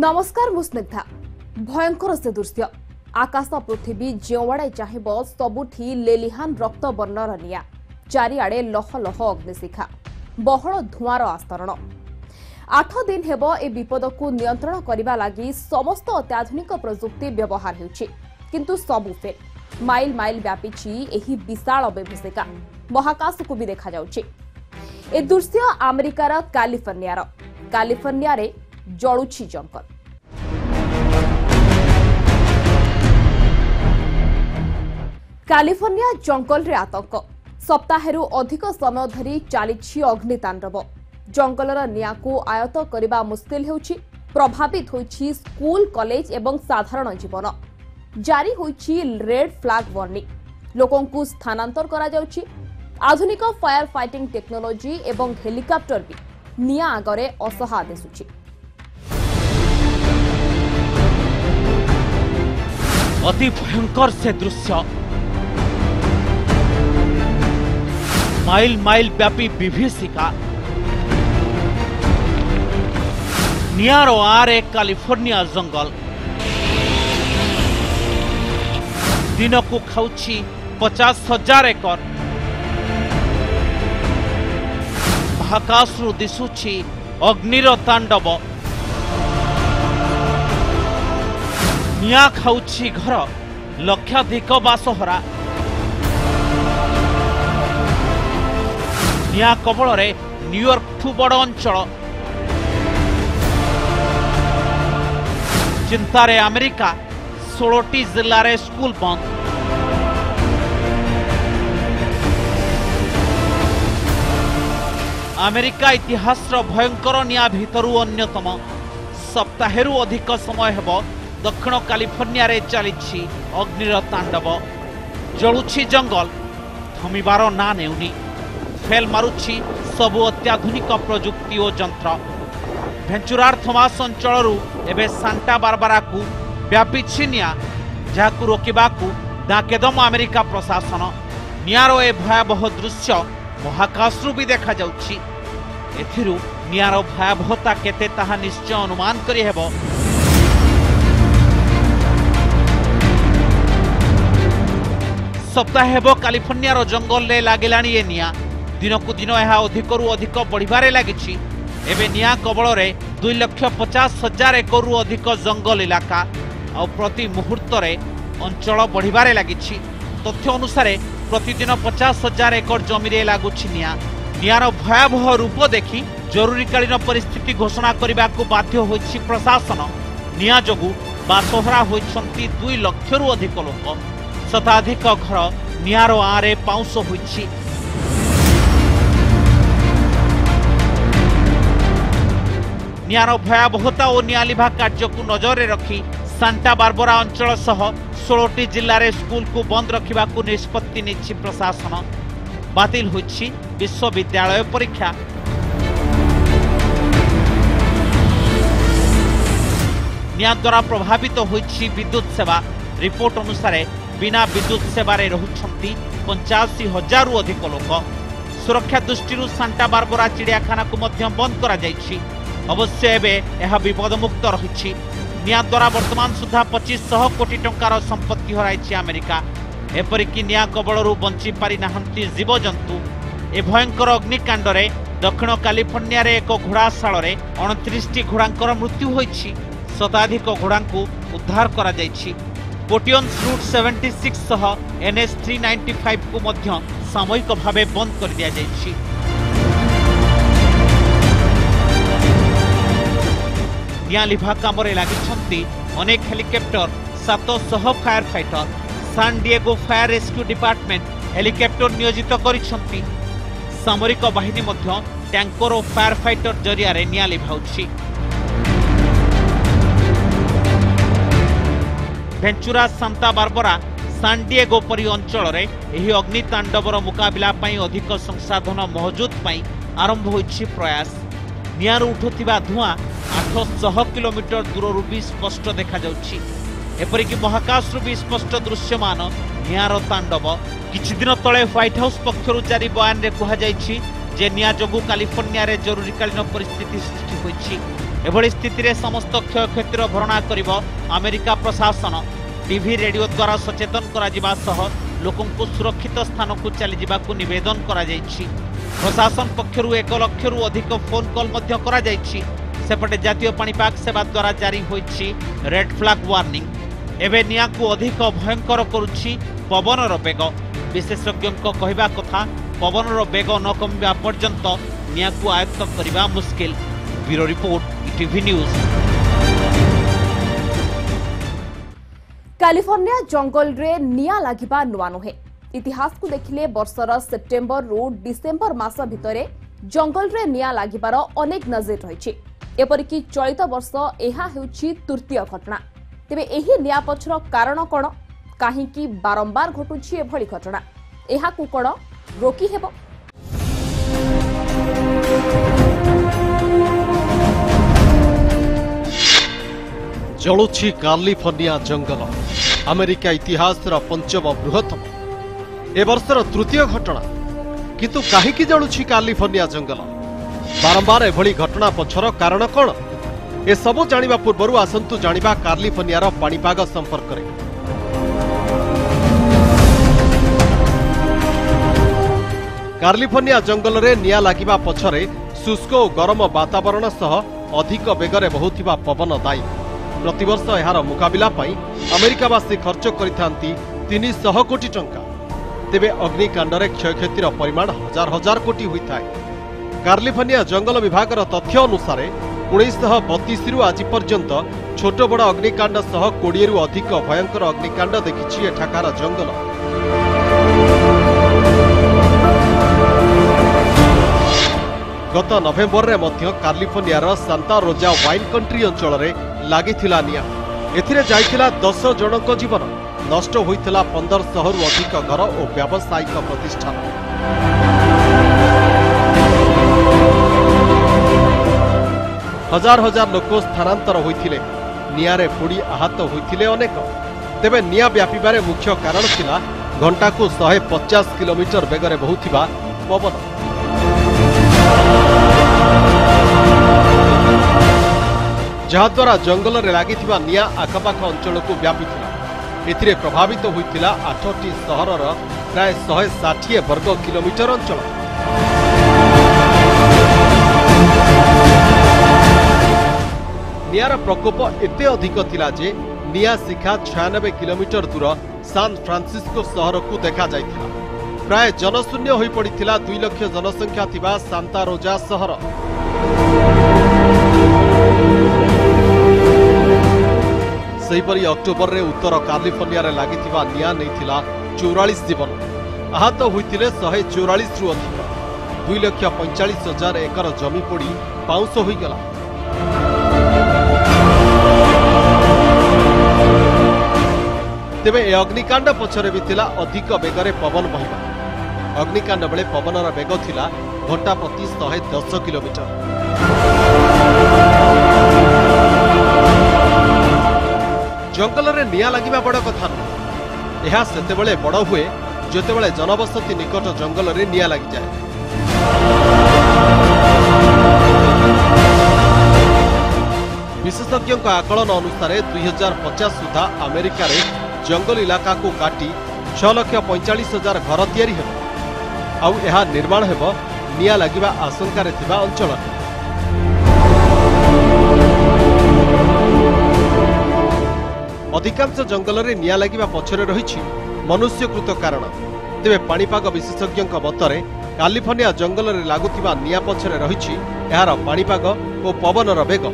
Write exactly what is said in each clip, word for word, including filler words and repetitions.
नमस्कार मुस्निग्धा भयंकर से दृश्य आकाश पृथ्वी जोआड़े चाहब सबुठी लेलिहान रक्त वर्णर निया चारिआडे लह लह अग्निशिखा बहल धुआर आस्तरण आठ दिन हेब ए विपद को नियंत्रण करने लगी समस्त अत्याधुनिक प्रजुक्ति व्यवहार होउछि किंतु सबु फेल माइल माइल व्यापी एही विशाल विभीषिका महाकाश को भी देखा जाउछि। ए दृश्य अमेरिकार कैलिफोर्निया कैलिफोर्निया रे जलुछि जंगल। कैलिफोर्निया जंगल रे आतंक सप्ताहेरु अधिक समय धरी चली अग्नितांडव जंगलर निया को आयत करने मुस्किल होउछि प्रभावित होइछि स्कूल कॉलेज एवं साधारण जीवन जारी होइछि रेड फ्लैग वार्निंग लोकों को स्थानांतर करा जाउछि आधुनिक फायर फाइटिंग टेक्नोलोजी एवं हेलिकॉप्टर भी निया आगरे असहा दिसुछि। अति भयंकर से दृश्य माइल माइल व्यापी विभीषिका नियारो आरे कैलिफोर्निया जंगल दिन को खाउछि पचास हजार एकर महाकाशरु दिशुछि अग्निर तांडव निया खाउछि घर लक्षाधिक बासहरा निया कबल रे न्यूयॉर्क ठू बड़ अंचल चिंतारे अमेरिका षोलटी जिल्ला रे स्कूल बंद अमेरिका इतिहास भयंकर निया भितरु अन्यतम सप्ताहेरु अधिक समय हेब दक्षिण कैलिफोर्निया रे चलिछि अग्निर तांडव जलुछि जंगल थमिबार ना नेउनी फेल मारुछि सबु अत्याधुनिक प्रजुक्ति और जंत्र भेंचुरार थमास अंचलरू एबे सांता बारबारा को व्यापी निया जहाकू रोकिबाकू दाकेदम अमेरिका प्रशासन नियारो ए भयावह दृश्य महाकाशरू भी देखा जाउछि एथिरु नियारो भयावहता केते ताहा निश्चय अनुमान करि हेबो। सप्ताह हेबो कैलिफोर्निया जंगल ले लागिलाणी ए निया दिन को दिन यह अधिकरू अधिक बढ़िबारे लागिछि एबे निया कबल रे दुई लक्ष पचास हजार एकरु अधिक जंगल इलाका और प्रति मुहूर्त रे अंचल बढ़िबारे लागिछि तथ्य अनुसार प्रतिदिन पचास हजार एकर जमीरे लागुछि निया नियार भयावह रूप देखि जरूरीकालीन परिस्थिति घोषणा करने को बाध्य होइछि प्रशासन निया जोगु बासहरा होइछंती दुई लक्षरु अधिक लोक शताधिक घर नियार आरे पाउंस होइछि। नियार भयावहता और नियालिभा कार्य को नजर में रखी सांता बारबरा अंचल सह षोलटी जिल्ला रे स्कूल को बंद रखा निष्पत्ति निछि प्रशासन बातिल होइछि विश्वविद्यालय परीक्षा निया द्वारा प्रभावित होइछि विद्युत सेवा रिपोर्ट अनुसार बिना विद्युत सेवा रे रहुछंती पंचाशी हजार अधिक लोक सुरक्षा दृष्टि सांता बारबरा चिड़ियाखाना को मध्य बंद करा जाइछि अवश्य एबे यह विपदमुक्त रही निया द्वारा वर्तमान सुधा पच्चीस सौ कोटी टंकार संपत्ति हराई अमेरिका एपरिक निया कबलू बंची पारि नाहंती जीवजंतु ए भयंकर अग्निकांड रे दक्षिण कैलिफोर्निया रे एक घोड़ाशाल रे उनतीस टी घोड़ांकर मृत्यु होइछि शताधिक घोड़ांकु उद्धार करा जाइछि पोटियंस रूट छिहत्तर सह एनएस तीन सौ पचानवे को मध्य सामयिक भावे बंद कर दिया जाइछि। निया लिभा कामरे लागिछंती अनेक हेलिकॉप्टर सात सौ fire fighter San Diego fire rescue department helicopter नियोजित करिछंती सामरिक बाहिनी मध्य टैंकर और फायर फाइटर जरिया रे निया लिभाउछि। Ventura Santa Barbara San Diego परि अंचल रे एही अग्नितांडवर मुकाबिला पई अधिक संसाधन मौजूद पई आरंभ होइछि प्रयास नियार उठुथिबा धुआं आठ सौ किलोमीटर दूर भी स्पष्ट देखा जाउछि एपरिक महाकाशरु भी स्पष्ट दृश्यमान नियार तांडव किछि दिन तले व्हाइट हाउस पक्षरु जारी बयान रे कहा जाइछि जे निया जोगु कैलिफोर्निया रे जरूरीकालीन परिस्थिति सृष्टि होइछि एभली स्थिति रे समस्त क्षयक्षतिर भरणा करिब अमेरिका प्रशासन। टीवी रेडियो द्वारा सचेतन करा जिबा सह लोकंकु सुरक्षित स्थान को चली जिबाकु निवेदन करा जायछि। प्रशासन पक्षरु एक लक्षरु अधिक फोन कॉल मध्य करा जायछि। सेपटे जातीय पाणीपाग सेवा द्वारा जारी होइछि रेड फ्लैग वार्निंग। एबे नियाकु अधिक भयंकर करुछि पवनर बेग। विशेषज्ञों कहवा कथा पवनर बेग न कमिबा पर्यंत नियाकु आयत्त करिबा मुश्किल। Bureau report ETV news. California जंगल रे निया लागिबा नुआ नुहे। इतिहास को देखिले वर्षर सेप्टेम्बर रु डिसेम्बर मास भितरे जंगल रे निया लागिबार अनेक नजर रहिछि। एपरिकी चलित वर्ष एहा हेउछि तृतीय घटना। तेबे एही निया पछर कारण कोन, काहीकि बारंबार घटुछि एभली घटना, एहा को कोन रोकी हेबो? जलुछि कैलिफोर्निया जंगल। अमेरिका इतिहास पंचम बृहत्तम ए वर्षर तृतीय घटना। किंतु काहीकि जलुछि कैलिफोर्निया जंगल? बारंबार एभली घटना पछर कारण कौन? ए सबु जानिबा पूर्वरु आसंतु जानिबा कैलिफोर्नियार पाणीपाग संपर्क रे। कैलिफोर्निया जंगल रे निया लागिबा पछरे शुष्क और गरम वातावरण सह अधिक बेगरे बहुथिबा पवन दायी। प्रतिवर्ष एहार मुकाबिला पाई अमेरिकावासी खर्च करिथांती तीन सौ कोटी टंका। तेबे अग्निकांडरे क्षयक्षतिर परिमाण हजार हजार कोटी होइथाय। कैलिफोर्निया जंगल विभागर तथ्य अनुसार उन्नीस बतीस रु आज पर्यंत छोट बड़ अग्निकांड सह कोड़े रु अधिक भयंकर अग्निकांड देखिछि एठाकार जंगल। गत नवेम्बर रे मध्य कैलिफोर्नियार सांता रोजा वाइन कंट्री अंचल रे लागिथिला निया। एथिरे जाइथिला दस जनक जीवन, नष्ट होइथिला पंदर सौ रु अधिक घर और व्यावसायिक प्रतिष्ठान। हजार हजार लोक स्थानांतर होइथिले। नियारे पोड़ी आहत होइथिले अनेक। तेबे निया व्यापीबारे मुख्य कारण थिला घंटा को एक सौ पचास किलोमीटर बेगरे बहुथिबा पवन। जहाद्वारा जंगल रे लागिथिबा निया आखपाख अंचल को व्यापीथिला। एथिरे प्रभावित होइथिला आठटी सहरर प्राय एक सौ साठ वर्ग किलोमीटर अंचल। नियार प्रकोप एते अधिक थिला जे निया शिखा छियानबे किलोमीटर दूर सान फ्रांसिस्को सहर को देखा जाइथिला। प्राय जनशून्य होई पड़िथिला दुई लाख जनसंख्या थिबा सांता रोजा सहर। सेहीपरि अक्टोबर रे उत्तर कैलिफोर्निया रे लागिथिबा निया नैथिला चौवालीस जीवन। आहत होइथिले एक सौ चौवालीस रु अधिक। दुई लाख पैंचालीस हजार एकर जमी पोड़ी पाउंस होइगला। तेबे ए अग्निकांड पछरे भी थिला अधिक बेगरे पवन बहिबा। अग्निकांड बेले पवनर बेग थिला घंटा प्रति एक सौ दस किलोमीटर। जंगल रे निया लागिबा बड़ कथा न। एहा सेतेबेले बड़ हुए जेतेबेले जनबसति निकट जंगल रे निया लागि जाए। विशेषज्ञों आकलन अनुसार दुई हजार पचास सुधा अमेरिका रे जंगल इलाका को काटी छह लाख पैंचालीस हजार घर तैयारी हेबो। आउ एहा निर्माण हेबो निया लागिबा आशंका रे थिबा अंचल। अधिकांश जंगल रे निया लागिबा पछरे रहिछि मनुष्यकृत कारण। तेबे पाणीपाग विशेषज्ञों मतरे कैलिफोर्निया जंगल रे लागुथिबा निया पछरे रहिछि एहार पाणीपाग और पवनर बेग।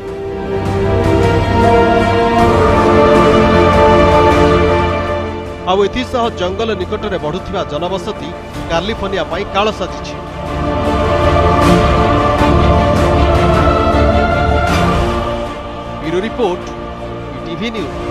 आउ एथिसह जंगल निकट रे बढ़ुथिबा जनबसति कैलिफोर्निया पाई काळ साजिछि। Bureau report ETV news.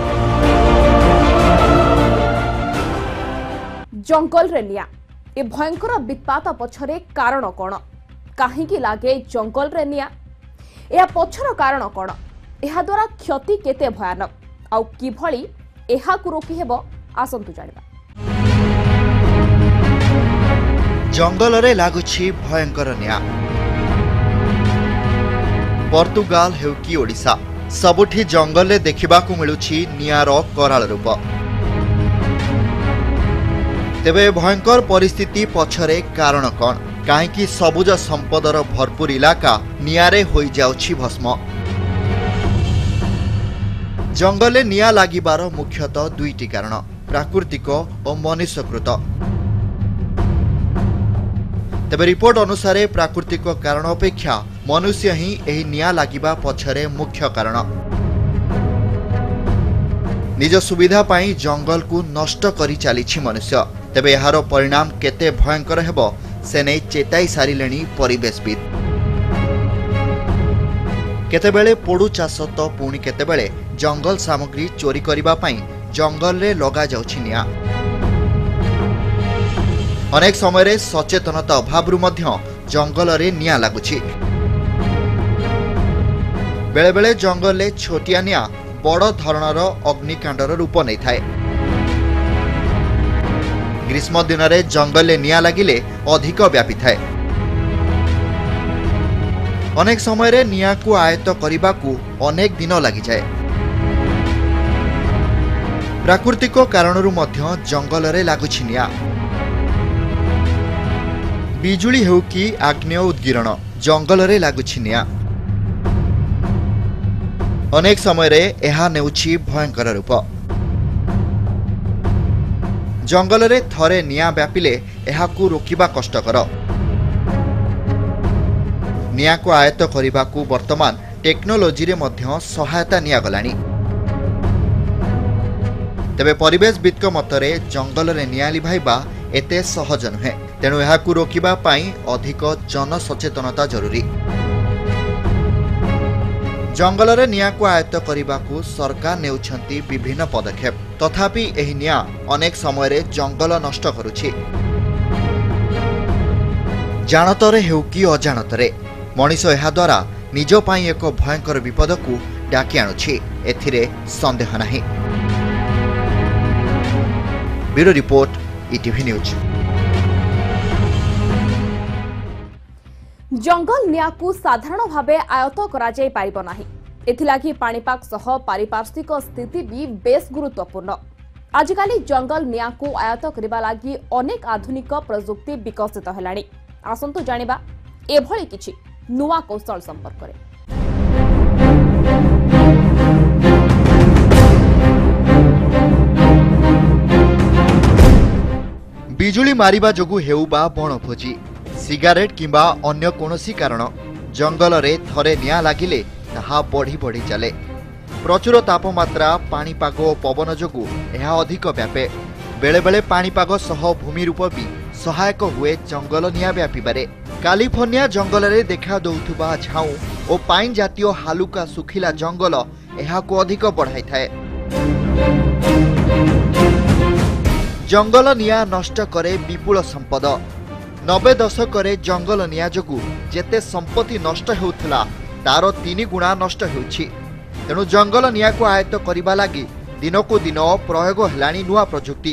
जंगल रे निया ए भयंकर वित्पात पछरे कारण कोन? काहीकि लागे जंगल रे निया? या पछर कारण कोन? एहा द्वारा क्षति केते भयानक आउ किभली एहा को रोकी हेबो आसंतु जानिबा। जंगल रे लागुछि भयंकर निया। पर्तुगाल हेउ कि ओडिशा सबुठी जंगल रे देखिबाकू मिलुछि नियार कराल रूप। तेबे भयंकर परिस्थिति पछरे कारण कौन? काहेकि सबुज संपदर भरपूर इलाका नियारे होई जाउछि भस्म। जंगले निया लागिबार मुख्यतः दुईटी कारण, प्राकृतिक और मनुष्यकृत। तेबे रिपोर्ट अनुसार प्राकृतिक कारण अपेक्षा मनुष्य ही एही निया लागिबा पछरे मुख्य कारण। निज सुविधा पाई जंगल को नष्ट करी चलीछि मनुष्य। तेबे यार परिणाम केते भयंकर हेबो से नहीं चेताई सारिलेनी परिवेशविद। केतेबेले पोडू चाष तो पुणी केतेबेले जंगल सामग्री चोरी करिबा पाई जंगल रे लगा जाउछि निया। अनेक समय सचेतनता अभाव जंगल रे निया लागुछि। बेले बेले जंगल रे छोटिया निया बड़ धरणर अग्निकांडर रूप नहीं थाए। ग्रीष्म दिन रे जंगल रे निया लागिले अधिक व्यापी थाए। अनेक समय रे निया को आयत्त करिबा को अनेक दिन लागि जाए। प्राकृतिक कारणरू मध्य जंगल रे लागुछि निया। बिजुली हेउ कि आग्नेय उद्गीरण जंगल रे लागुछि निया। अनेक समय रे एहा नेउछि भयंकर रूप। जंगल रे थरे निया व्यापिले एहाकू रोकिबा कष्टकर। निया को आयत्त करिबा को वर्तमान टेक्नोलोजी रे मध्य सहायता निया गलानी। तेबे परिवेशविद मतरे जंगल रे निया लिभाइबा एते सहज नुहे। तेणु एहाकू रोकिबा पाई अधिक जनसचेतनता जरूरी। जंगल रे निया को आयत्त करिबा को सरकार नेउछंती विभिन्न पदक्षेप। तथापि एही निया अनेक समय रे जंगल नष्ट करुछि। जानतरे हेउ कि अजाणतरे मनीष एहा द्वारा निज पाई एक भयंकर विपद को डाकी आणुछि, एथिरे संदेह नाही। Bureau report ETV news. जंगल निया को साधारण भावे आयत्त करा जाय पारिबो नाही। एथिलागी पाणीपाग सह पारिपार्श्विक स्थिति भी बेस गुरुत्वपूर्ण। आजिकाली जंगल निया को आयत्त करिबा लागि अनेक आधुनिक प्रजुक्ति विकसित हेलाणी। आसंतु जानिबा एभଳି किछि नुआ कौशल संपर्क रे। बिजुली मारिबा जोगु हेउ बा बणभोजी, सिगारेट किंबा अन्य कोनोसी कारण जंगल रे थरे निया लागिले ताहा बढ़ी बढ़ी चले। प्रचुर तापमात्रा, पाणीपाग और पवन जोगु यह अधिक व्यापे। बेले बेले पाणीपाग सह भूमि रूप भी सहायक हुए जंगल निया व्यापिबारे। कैलिफोर्निया जंगल रे देखा दउथुबा झाऊ और पाइन जातीय हालुका सुखिला जंगल यह को अधिक बढ़ाई थाए। जंगल निया नष्ट करे विपुल संपद। नबे दशक जंगल निया जोगु जेते संपत्ति नष्ट हेउथला तार तीन गुणा नष्ट हेउछि। तेणु जंगल निया को आयत्त करिबा लागि दिनको दिन प्रयोग हेलानी नुआ प्रजुक्ति।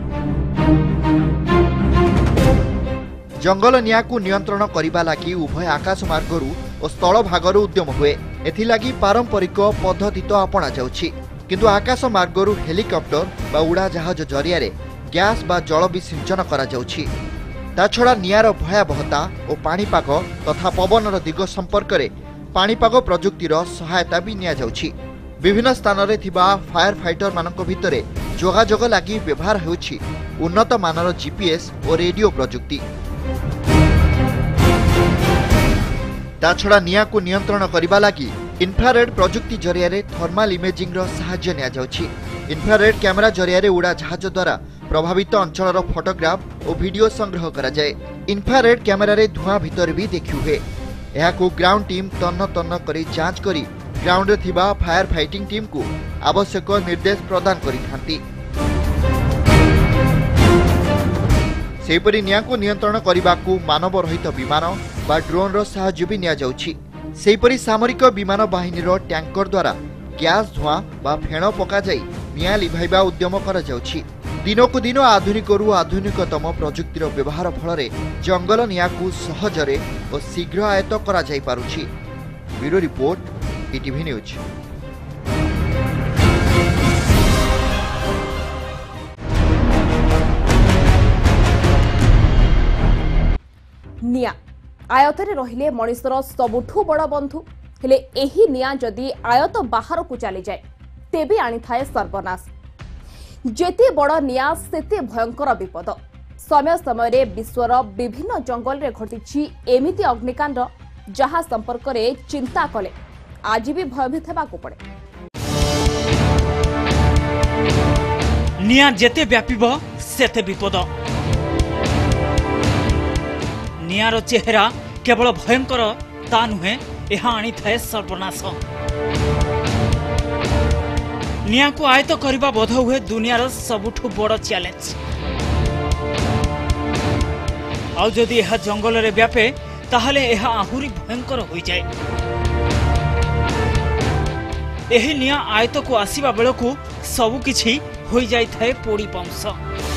जंगल निया को नियंत्रण करिबा लागि उभय आकाश मार्गरू और स्थल भागरू उद्यम हुए। एथिलागी पारंपरिक पद्धति तो आपणा जाउछि, किंतु आकाश मार्गरू हेलिकॉप्टर बा उड़ा जहाज जरिया रे गैस बा जल भी सिंचन करा जाउछि। ता छड़ा नियार भयावहता और पाणीपाग तथा पवनर दिग संपर्क रे पाणीपाग प्रजुक्तिर सहायता भी निया जाउछि। विभिन्न स्थान रे थिबा फायर फाइटर मानक भितरे जोगाजोग लागि व्यवहार हेउछि उन्नत मानर जीपीएस और रेडियो प्रजुक्ति। ता छड़ा निया को नियंत्रण करिबा लागि इन्फ्रारेड प्रजुक्ति जरिया रे थर्माल इमेजिंग रो सहायता निया जाउछि। इन्फ्रारेड कैमेरा जरिया रे उड़ा जहाज द्वारा प्रभावित अंचल फोटोग्राफ और वीडियो संग्रह करा जाए। इन्फ्रारेड कैमेरा रे धुआं भीतर भी देखि हुए। यह को ग्राउंड टीम तन्न तन्न करी जांच करी ग्राउंड रे थिबा फायर फाइटिंग टीम को आवश्यक निर्देश प्रदान करी थांती। सेपरि निया को नियंत्रण करिबाकू मानव रहित विमान बा ड्रोन रो सहायता भी निया जाउछि। सेपरि सामरिक विमान बाहिनी रो टैंकर द्वारा गैस धुआं बा फेण पका जाई निया लिभाइबा उद्यम करा जाउछि। दिनकु दिन आधुनिकरू आधुनिकतम प्रजुक्तिर व्यवहार फल जंगल निया को सहजरे और शीघ्र आयत्त करा जाई पारुछि। Bureau report ETV news. निया आयतरे रहिले मनिषर सबुठु बड़ बंधु हेले एही निया जदि आयत बाहर को चली जाए तेबे आनी थाए सर्वनाश। जेते बड़ निया सेते भयंकर विपद। समय समय विश्वर विभिन्न जंगल रे घटिछि एमिति अग्निकांड जहा संपर्क रे चिंता कले आज भी भयभीत हेबाकु पड़े। निया जेते व्यापिब सेते विपद। नियार चेहरा केवल भयंकर ता नुहे यह आनी थाए सर्वनाश। निया को आयत करबा बोध हुए दुनियार सबुठु बड़ चैलेंज। आउ जदि यह जंगल रे व्यापे ताहले यह आहुरी भयंकर हो जाए। एही निया आयत को आसीबा बेलकु सबु किछि होई जाय थाए पोड़ी पाउंस।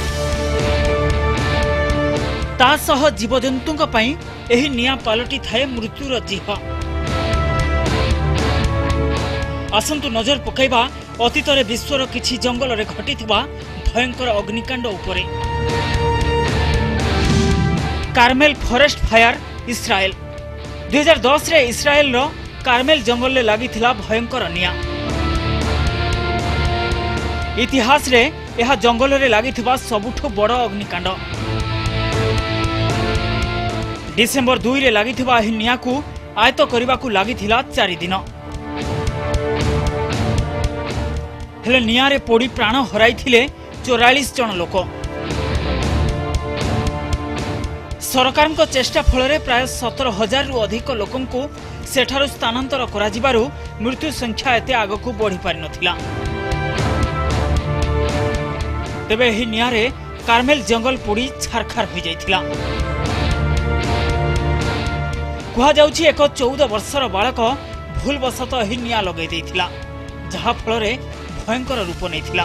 ता सह जीवजंतुंक पई एही निया पालटी थाए मृत्युर जिह। आसंतु नजर पकाइबा अतीतरे विश्वर किछि जंगल रे घटिथिबा भयंकर अग्निकांड उपरे। कार्मेल फॉरेस्ट फायर इस्राएल दुई हजार दस रे इस्राएल रो कार्मेल जंगल रे लागिथिला भयंकर निया। इतिहास रे यह जंगल रे लागिथिबा सबुठु बड़ अग्निकांड। डिसेंबर दुई रे लागिथिबा एही निया को आयत करिबाकू लागिथिला चारि दिन। हेले निया रे पोड़ी प्राण हराइथिले चौरालीस जन लोक। सरकार को चेष्टा फल प्राय सतर हजार रु अधिक लोकं को सेठारु स्थानांतर करा जिबारु मृत्यु संख्या एते आगकू बढ़ी पारि नथिला। तेबे एही निया रे कार्मेल जंगल पोड़ी छारखार हो जाइथिला। कुहा जाउछि एक चौदह वर्षर बालक भूलवशत एही निया लगै दैथिला जहा फल रे भयंकर रूप नैथिला।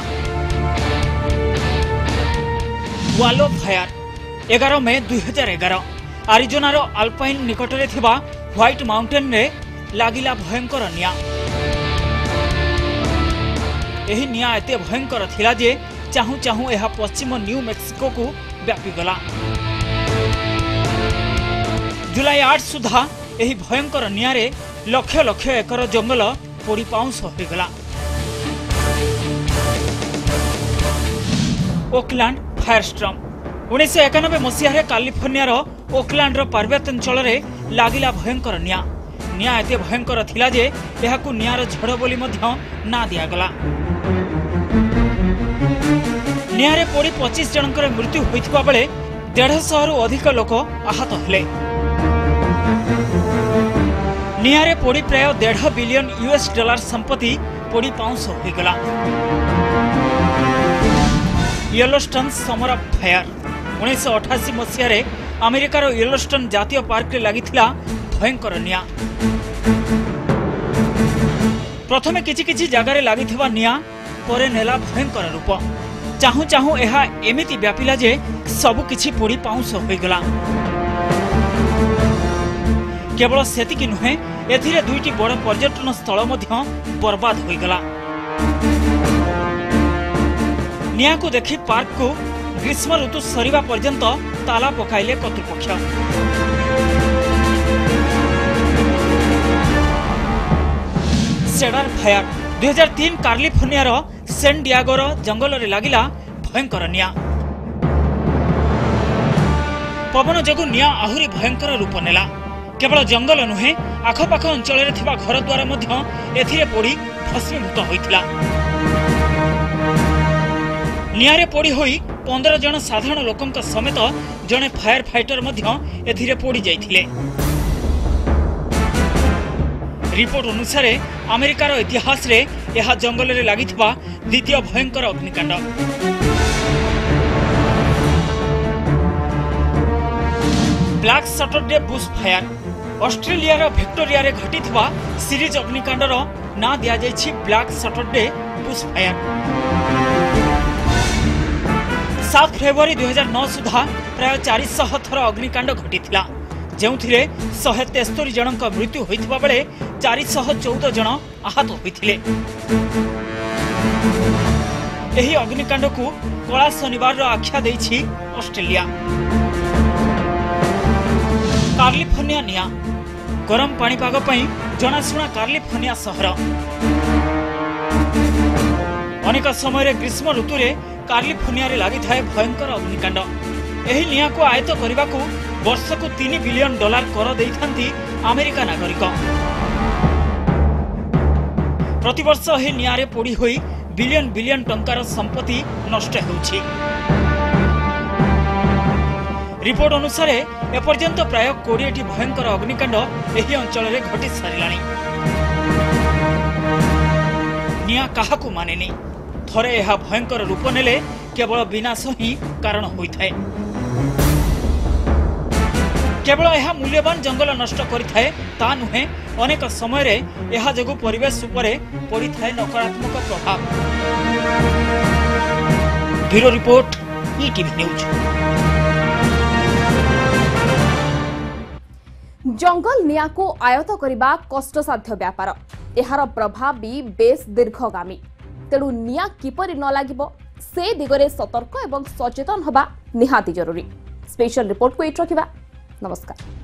वालो फायर एगार मे दुई हजार एगार आरिजोनार आल्पाइन निकटरे थिबा व्हाइट माउंटेन रे लागिला भयंकर निया। एही निया एते भयंकर थिला जे चाहू चाहू एहा पश्चिम न्यू मेक्सिको को व्यापी गला। जुलाई आठ सुधा एही भयंकर निया रे लक्ष लक्ष एकर जंगल पोड़ी पाउंस हो गला। ओकलैंड फायरस्ट्रम उन्नीस एकानबे मसीह कालिफोर्निया ओकलैंड पार्वत्यांचल लागिला भयंकर निया। निया एते भयंकर थिला जे एहाकू नियार झड़ बोली मध्य ना दियागला। नियारे पोड़ी पच्चीस जनकर मृत्यु होइथिबा बेले डेढ़ सौ रु अधिक लोक आहत हेले। नियारे पोड़ी प्राय डेढ़ बिलियन यूएस डॉलर संपत्ति पोड़ी पाउंस हो गला। येलोस्टोन समर फायर उन्नीस अठाशी मसीह अमेरिकार येलोस्टोन जातीय पार्क लगिथिला भयंकर निया। प्रथमे किछि किछि जगार लगिथिबा निया परे नेला भयंकर रूप। चाहू चाहू एहा एमिति व्यापिला जे सबु किछि पोड़ी पाउंस हो गला। केवल सेतिकी नुहे एथिरे दुईटी बड़ पर्यटन स्थल मध्य बर्बाद हो गला। निया को देखि पार्क को ग्रीष्म ऋतु सरीबा पर्यंत ताला पकाइले कर्तृपक्ष। सेडार फायर दुई हजार तीन कालिफोर्निया सेन डियागोर जंगल रे लागिला भयंकर निया। पवन जगु निया आहुरी भयंकर रूप नेला। केवल जंगल नुहे आखपाख अंचल रे थिबा घर द्वार मध्य एथिरे पोड़ी भस्मीभूत होइथिला। नियारे पोड़ी होई पंद्रह जन साधारण लोकंक समेत जने फायर फाइटर मध्य एथिरे पोड़ी जाइथिले। रिपोर्ट अनुसार अमेरिकार इतिहास रे यह जंगल रे लागिथिबा द्वितीय भयंकर अग्निकांड। Black Saturday bush fire Australia रो विक्टोरिया रे घटिथिबा सीरीज अग्निकांडर ना दिया जाइछि ब्लैक सैटरडे बुश फायर। सात फेब्रुआरी दुई हजार नौ सुधा प्राय चार सौ थर अग्निकांड घटिथिला ଯେଉଁଥିରେ ଶହେ ତେସ୍ତରୀ ଜଣଙ୍କ ମୃତ୍ୟୁ ହୋଇଥିବା ବେଳେ ଚାରିଶହ ଚଉଦ ଜଣ ଆହତ ହୋଇଥିଲେ। ଏହି ଅଗ୍ନିକାଣ୍ଡକୁ କଳା ଶନିବାରର ଆଖ୍ୟା ଦେଇଛି ଅଷ୍ଟ୍ରେଲିଆ। କାର୍ଲିଫର୍ଣ୍ଣିଆ ନିଆଁ ଗରମ ପାଣିପାଗ ପାଇଁ ଜଣାଶୁଣା କାର୍ଲିଫର୍ଣ୍ଣିଆ ସହର। ଅନେକ ସମୟରେ ଗ୍ରୀଷ୍ମ ଋତୁରେ କାର୍ଲିଫର୍ଣ୍ଣିଆରେ ଲାଗିଥାଏ ଭୟଙ୍କର ଅଗ୍ନିକାଣ୍ଡ। ଏହି ନିଆଁକୁ ଆୟତ୍ତ କରିବାକୁ ବର୍ଷକୁ ତିନି ବିଲିୟନ ଡଲାର କର ଦେଇଥାନ୍ତି ଆମେରିକା ନାଗରିକ। ପ୍ରତିବର୍ଷ ଏହି ନିଆଁରେ ପୋଡ଼ି ହୋଇ ବିଲିୟନ ବିଲିୟନ ଟଙ୍କାର ସମ୍ପତ୍ତି ନଷ୍ଟ ହେଉଛି। ରିପୋର୍ଟ ଅନୁସାରେ ଏପର୍ଯ୍ୟନ୍ତ ପ୍ରାୟ କୋଡ଼ିଏଟି ଭୟଙ୍କର ଅଗ୍ନିକାଣ୍ଡ ଏହି ଅଞ୍ଚଳରେ ଘଟି ସାରିଲାଣି। ନିଆଁ କାହାକୁ ମାନେନି, ଥରେ ଏହା ଭୟଙ୍କର ରୂପ ନେଲେ କେବଳ ବିନାଶ ହିଁ କାରଣ ହୋଇଥାଏ। କେବଳ ଏହା ମୂଲ୍ୟବାନ ଜଙ୍ଗଲ ନଷ୍ଟ କରିଥାଏ ତା ନୁହେଁ, ଅନେକ ସମୟରେ ଏହା ଯୋଗୁଁ ପରିବେଶ ଉପରେ ପଡ଼ିଥାଏ ନକାରାତ୍ମକ ପ୍ରଭାବ। Bureau report, ETV news. जंगल निया को आयत करने कष्टसाध्य व्यापार, यार प्रभाव भी बेस दीर्घगामी। तेणु निया किपरि न लागिबो से दिगरे सतर्क एवं सचेतन हवा निहाती जरूरी। स्पेशल रिपोर्ट को एट रखिबा। नमस्कार।